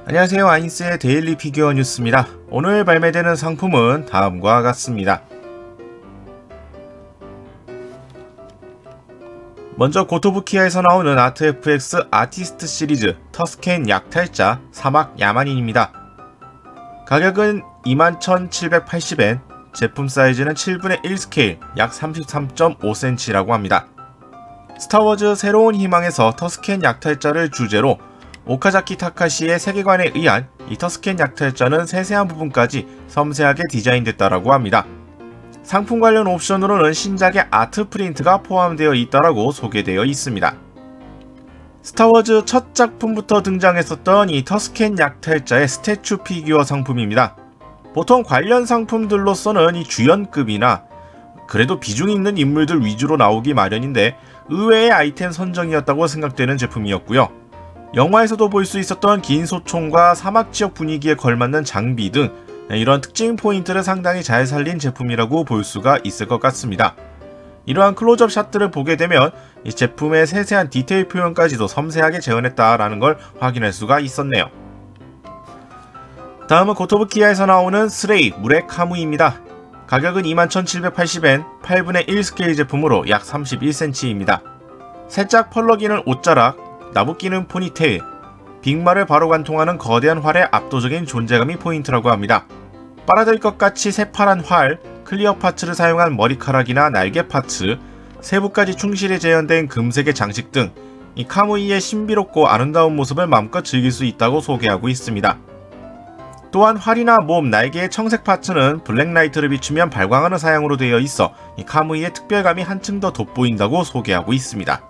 안녕하세요. 아인스의 데일리 피규어 뉴스입니다. 오늘 발매되는 상품은 다음과 같습니다. 먼저 고토부키아에서 나오는 아트FX 아티스트 시리즈 터스켄 약탈자 사막 야만인입니다. 가격은 21,780엔, 제품 사이즈는 7분의 1 스케일 약 33.5cm라고 합니다. 스타워즈 새로운 희망에서 터스켄 약탈자를 주제로 오카자키 타카시의 세계관에 의한 이 터스켄 약탈자는 세세한 부분까지 섬세하게 디자인됐다라고 합니다. 상품 관련 옵션으로는 신작의 아트 프린트가 포함되어 있다라고 소개되어 있습니다. 스타워즈 첫 작품부터 등장했었던 이 터스켄 약탈자의 스태츄 피규어 상품입니다. 보통 관련 상품들로서는 이 주연급이나 그래도 비중 있는 인물들 위주로 나오기 마련인데 의외의 아이템 선정이었다고 생각되는 제품이었고요. 영화에서도 볼 수 있었던 긴 소총과 사막 지역 분위기에 걸맞는 장비 등 이런 특징 포인트를 상당히 잘 살린 제품이라고 볼 수가 있을 것 같습니다. 이러한 클로즈업 샷들을 보게 되면 이 제품의 세세한 디테일 표현까지도 섬세하게 재현했다라는 걸 확인할 수가 있었네요. 다음은 고토부키아에서 나오는 스레이 물의 카무이입니다. 가격은 21,780엔, 8분의 1 스케일 제품으로 약 31cm입니다. 살짝 펄럭이는 옷자락, 나부끼는 포니테일, 빅마를 바로 관통하는 거대한 활의 압도적인 존재감이 포인트라고 합니다. 빨아들 것 같이 새파란 활, 클리어 파츠를 사용한 머리카락이나 날개 파츠, 세부까지 충실히 재현된 금색의 장식 등 이 카무이의 신비롭고 아름다운 모습을 마음껏 즐길 수 있다고 소개하고 있습니다. 또한 활이나 몸, 날개의 청색 파츠는 블랙라이트를 비추면 발광하는 사양으로 되어 있어 이 카무이의 특별감이 한층 더 돋보인다고 소개하고 있습니다.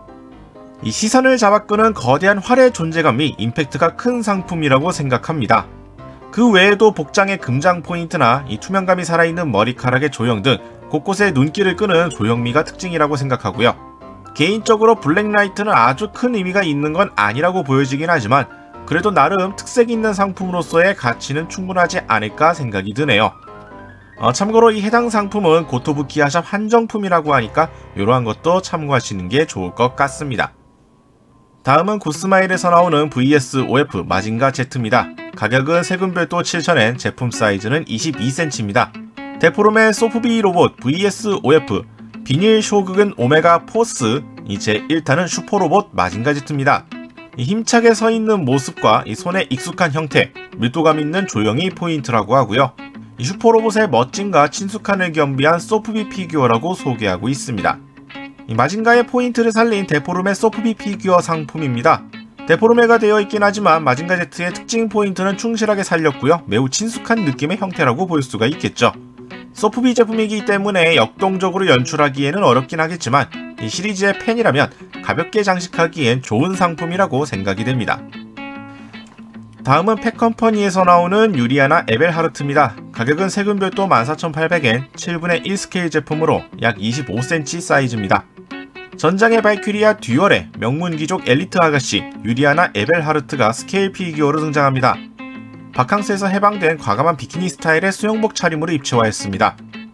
이 시선을 잡아끄는 거대한 활의 존재감이 임팩트가 큰 상품이라고 생각합니다. 그 외에도 복장의 금장 포인트나 이 투명감이 살아있는 머리카락의 조형 등 곳곳에 눈길을 끄는 조형미가 특징이라고 생각하고요. 개인적으로 블랙라이트는 아주 큰 의미가 있는 건 아니라고 보여지긴 하지만 그래도 나름 특색 있는 상품으로서의 가치는 충분하지 않을까 생각이 드네요. 참고로 이 해당 상품은 고토부키아샵 한정품이라고 하니까 이러한 것도 참고하시는 게 좋을 것 같습니다. 다음은 구스마일에서 나오는 VS-OF 마징가 Z입니다. 가격은 세금별도 7,000엔, 제품 사이즈는 22cm입니다. 데포르메 소프비 로봇 VS-OF, 비닐 쇼극은 오메가 포스, 제 1탄은 슈퍼로봇 마징가 Z입니다. 힘차게 서있는 모습과 이 손의 익숙한 형태, 밀도감 있는 조형이 포인트라고 하고요. 이 슈퍼로봇의 멋짐과 친숙함을 겸비한 소프비 피규어라고 소개하고 있습니다. 이 마징가의 포인트를 살린 데포르메 소프비 피규어 상품입니다. 데포르메가 되어 있긴 하지만 마징가 Z의 특징 포인트는 충실하게 살렸고요. 매우 친숙한 느낌의 형태라고 볼 수가 있겠죠. 소프비 제품이기 때문에 역동적으로 연출하기에는 어렵긴 하겠지만 이 시리즈의 팬이라면 가볍게 장식하기엔 좋은 상품이라고 생각이 됩니다. 다음은 팩컴퍼니에서 나오는 유리아나 에벨하르트입니다. 가격은 세금별도 14,800엔, 7분의 1 스케일 제품으로 약 25cm 사이즈입니다. 전장의 발큐리아 듀얼의 명문귀족 엘리트 아가씨 유리아나 에벨하르트가 스케일 피규어로 등장합니다. 바캉스에서 해방된 과감한 비키니 스타일의 수영복 차림으로 입체화했습니다.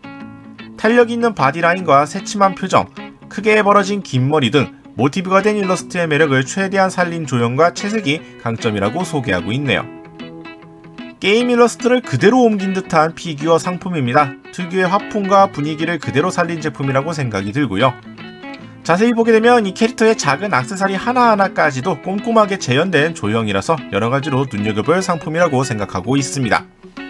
탄력 있는 바디라인과 새침한 표정, 크게 벌어진 긴 머리 등 모티브가 된 일러스트의 매력을 최대한 살린 조형과 채색이 강점이라고 소개하고 있네요. 게임 일러스트를 그대로 옮긴 듯한 피규어 상품입니다. 특유의 화풍과 분위기를 그대로 살린 제품이라고 생각이 들고요. 자세히 보게 되면 이 캐릭터의 작은 액세서리 하나하나까지도 꼼꼼하게 재현된 조형이라서 여러가지로 눈여겨볼 상품이라고 생각하고 있습니다.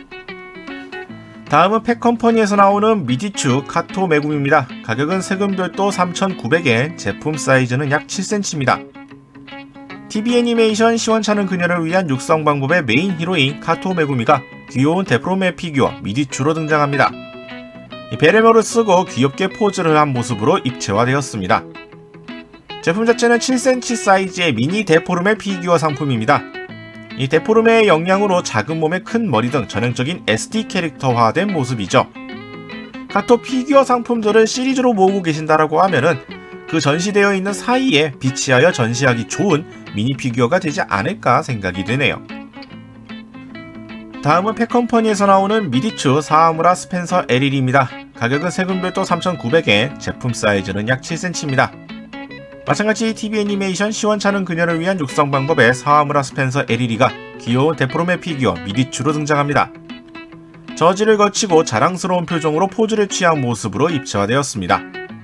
다음은 팩컴퍼니에서 나오는 미디추 카토 메구미입니다. 가격은 세금별도 3,900엔, 제품 사이즈는 약 7cm입니다. TV 애니메이션 시원찮은 그녀를 위한 육성 방법의 메인 히로인 카토 메구미가 귀여운 데포르메 피규어 미디추로 등장합니다. 베레모를 쓰고 귀엽게 포즈를 한 모습으로 입체화되었습니다. 제품 자체는 7cm 사이즈의 미니 데포르메 피규어 상품입니다. 이 데포르메의 영향으로 작은 몸에 큰 머리 등 전형적인 SD 캐릭터화된 모습이죠. 카토 피규어 상품들을 시리즈로 모으고 계신다라고 하면은 그 전시되어 있는 사이에 비치하여 전시하기 좋은 미니 피규어가 되지 않을까 생각이 되네요. 다음은 팩컴퍼니에서 나오는 미디추 사하무라 스펜서 LL입니다. 가격은 세금별도 3,900엔, 제품 사이즈는 약 7cm입니다. 마찬가지 TV 애니메이션 시원찮은 그녀를 위한 육성 방법에 사와무라 스펜서 에리리가 귀여운 데프롬의 피규어 미디추로 등장합니다. 저지를 거치고 자랑스러운 표정으로 포즈를 취한 모습으로 입체화되었습니다.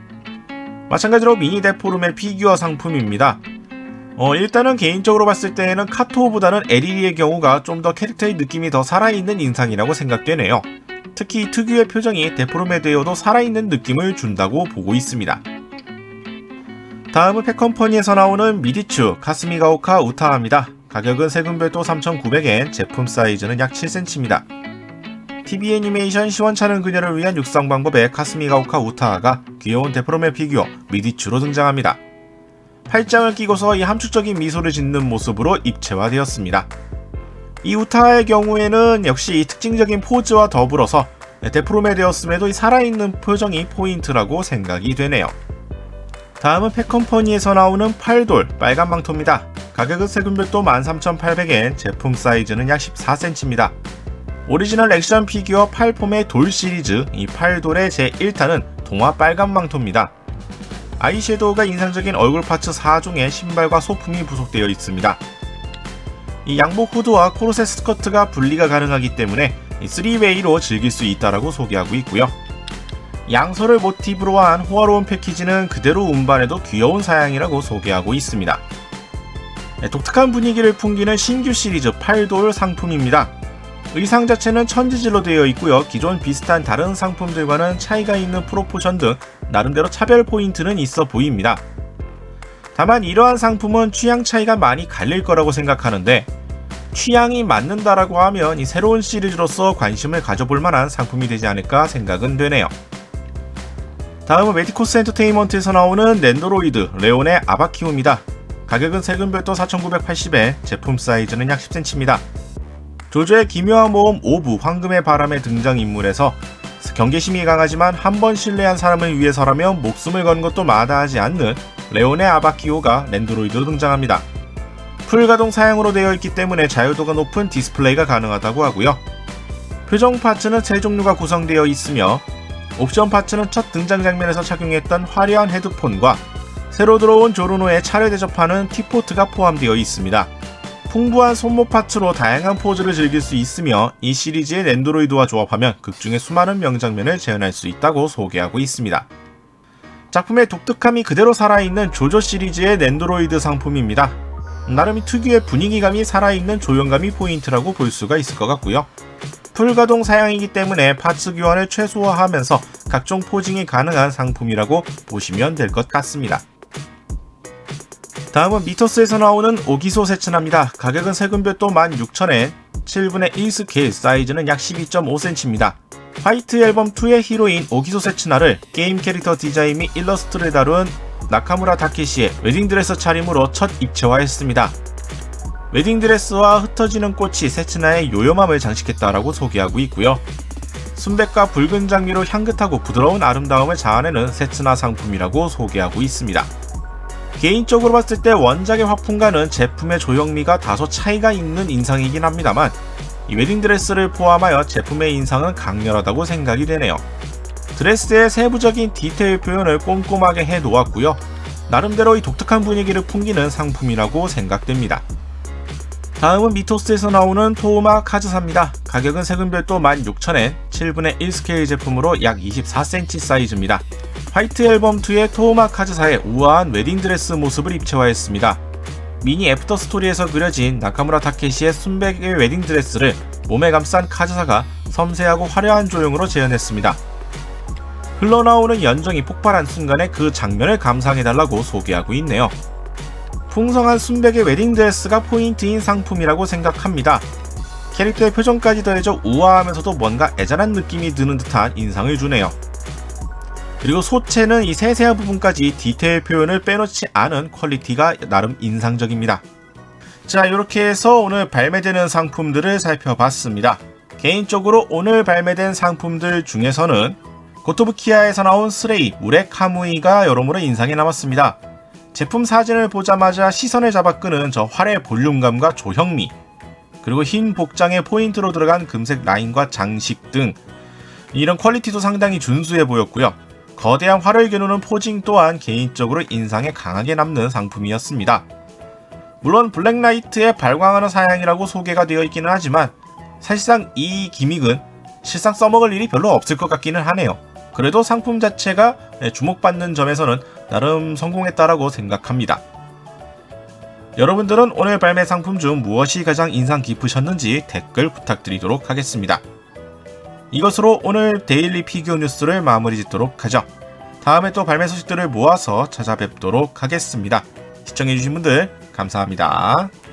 마찬가지로 미니 데프롬의 피규어 상품입니다. 일단은 개인적으로 봤을 때에는 카토보다는 에리리의 경우가 좀 더 캐릭터의 느낌이 더 살아있는 인상이라고 생각되네요. 특히 특유의 표정이 데프롬에 대해도 살아있는 느낌을 준다고 보고 있습니다. 다음은 팩컴퍼니에서 나오는 미디추 카스미가오카 우타하입니다. 가격은 세금별도 3,900엔, 제품 사이즈는 약 7cm입니다. TV 애니메이션 시원찮은 그녀를 위한 육성 방법에 카스미가오카 우타하가 귀여운 데프롬의 피규어 미디추로 등장합니다. 팔짱을 끼고서 이 함축적인 미소를 짓는 모습으로 입체화되었습니다. 이 우타하의 경우에는 역시 이 특징적인 포즈와 더불어서 데프롬에 되었음에도 이 살아있는 표정이 포인트라고 생각이 되네요. 다음은 팩컴퍼니에서 나오는 팔돌 빨간 망토입니다. 가격은 세금별도 13,800엔, 제품 사이즈는 약 14cm입니다. 오리지널 액션 피규어 팔폼의 돌 시리즈, 이 팔돌의 제1탄은 동화 빨간 망토입니다. 아이섀도우가 인상적인 얼굴 파츠 4종의 신발과 소품이 부속되어 있습니다. 이 양복 후드와 코르셋 스커트가 분리가 가능하기 때문에 3웨이로 즐길 수 있다라고 소개하고 있고요. 양서를 모티브로 한 호화로운 패키지는 그대로 운반해도 귀여운 사양이라고 소개하고 있습니다. 독특한 분위기를 풍기는 신규 시리즈 팔돌 상품입니다. 의상 자체는 천지질로 되어 있고요. 기존 비슷한 다른 상품들과는 차이가 있는 프로포션 등 나름대로 차별 포인트는 있어 보입니다. 다만 이러한 상품은 취향 차이가 많이 갈릴 거라고 생각하는데, 취향이 맞는다라고 하면 이 새로운 시리즈로서 관심을 가져볼 만한 상품이 되지 않을까 생각은 되네요. 다음은 메디코스 엔터테인먼트에서 나오는 랜도로이드 레온의 아바키오입니다. 가격은 세금별도 4,980엔, 제품 사이즈는 약 10cm입니다. 조조의 기묘한 모험 오브 황금의 바람의 등장인물에서 경계심이 강하지만 한 번 신뢰한 사람을 위해서라면 목숨을 거는 것도 마다하지 않는 레온의 아바키오가 랜드로이드로 등장합니다. 풀가동 사양으로 되어 있기 때문에 자유도가 높은 디스플레이가 가능하다고 하고요. 표정 파츠는 세 종류가 구성되어 있으며 옵션 파츠는 첫 등장 장면에서 착용했던 화려한 헤드폰과 새로 들어온 조르노의 차를 대접하는 티포트가 포함되어 있습니다. 풍부한 손목 파츠로 다양한 포즈를 즐길 수 있으며 이 시리즈의 랜드로이드와 조합하면 극중의 수많은 명장면을 재현할 수 있다고 소개하고 있습니다. 작품의 독특함이 그대로 살아있는 조조 시리즈의 랜드로이드 상품입니다. 나름 특유의 분위기감이 살아있는 조형감이 포인트라고 볼 수가 있을 것 같고요. 풀가동 사양이기 때문에 파츠 교환을 최소화하면서 각종 포징이 가능한 상품이라고 보시면 될 것 같습니다. 다음은 미토스에서 나오는 오기소 세츠나입니다. 가격은 세금별도 16,000엔, 7분의 1 스케일, 사이즈는 약 12.5cm입니다. 화이트 앨범2의 히로인 오기소 세츠나를 게임 캐릭터 디자인 및 일러스트를 다룬 나카무라 타케시의 웨딩드레스 차림으로 첫 입체화했습니다. 웨딩드레스와 흩어지는 꽃이 세츠나의 요염함을 장식했다라고 소개하고 있고요. 순백과 붉은 장미로 향긋하고 부드러운 아름다움을 자아내는 세츠나 상품이라고 소개하고 있습니다. 개인적으로 봤을 때 원작의 화풍과는 제품의 조형미가 다소 차이가 있는 인상이긴 합니다만, 이 웨딩드레스를 포함하여 제품의 인상은 강렬하다고 생각이 되네요. 드레스의 세부적인 디테일 표현을 꼼꼼하게 해 놓았고요. 나름대로 이 독특한 분위기를 풍기는 상품이라고 생각됩니다. 다음은 미토스에서 나오는 토우마 카즈사입니다. 가격은 세금별도 16,000엔, 7분의 1 스케일 제품으로 약 24cm 사이즈입니다. 화이트 앨범2의 토우마 카즈사의 우아한 웨딩드레스 모습을 입체화했습니다. 미니 애프터 스토리에서 그려진 나카무라 타케시의 순백의 웨딩드레스를 몸에 감싼 카즈사가 섬세하고 화려한 조형으로 재현했습니다. 흘러나오는 연정이 폭발한 순간에 그 장면을 감상해달라고 소개하고 있네요. 풍성한 순백의 웨딩드레스가 포인트인 상품이라고 생각합니다. 캐릭터의 표정까지 더해져 우아하면서도 뭔가 애잔한 느낌이 드는 듯한 인상을 주네요. 그리고 소체는 이 세세한 부분까지 디테일 표현을 빼놓지 않은 퀄리티가 나름 인상적입니다. 자, 이렇게 해서 오늘 발매되는 상품들을 살펴봤습니다. 개인적으로 오늘 발매된 상품들 중에서는 고토부키아에서 나온 스레이 물의 카무이가 여러모로 인상이 남았습니다. 제품 사진을 보자마자 시선을 잡아 끄는 저 활의 볼륨감과 조형미, 그리고 흰 복장에 포인트로 들어간 금색 라인과 장식 등 이런 퀄리티도 상당히 준수해 보였고요. 거대한 활을 겨누는 포징 또한 개인적으로 인상에 강하게 남는 상품이었습니다. 물론 블랙라이트에 발광하는 사양이라고 소개가 되어 있기는 하지만 사실상 이 기믹은 실상 써먹을 일이 별로 없을 것 같기는 하네요. 그래도 상품 자체가 주목받는 점에서는 나름 성공했다라고 생각합니다. 여러분들은 오늘 발매 상품 중 무엇이 가장 인상 깊으셨는지 댓글 부탁드리도록 하겠습니다. 이것으로 오늘 데일리 피규어 뉴스를 마무리 짓도록 하죠. 다음에 또 발매 소식들을 모아서 찾아뵙도록 하겠습니다. 시청해주신 분들 감사합니다.